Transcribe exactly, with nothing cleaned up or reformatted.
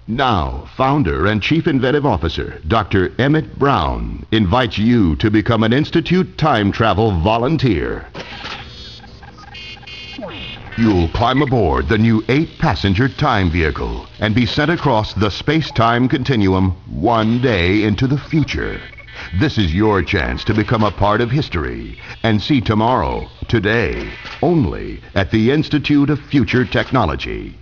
Now, founder and chief inventive officer, Doctor Emmett Brown, invites you to become an Institute time travel volunteer. You'll climb aboard the new eight-passenger time vehicle and be sent across the space-time continuum one day into the future. This is your chance to become a part of history and see tomorrow, today, only at the Institute of Future Technology.